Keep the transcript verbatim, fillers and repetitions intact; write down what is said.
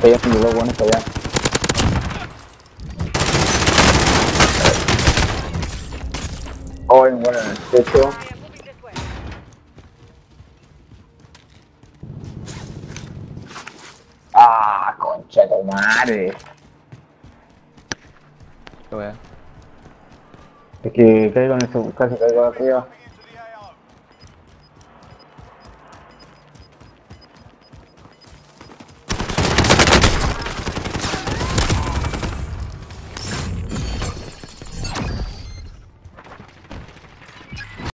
yendo los buenos para allá. Oh, hay un bueno en el techo. Ah, concha de madre. Qué wea. Es que caigo en eso, casi caigo arriba.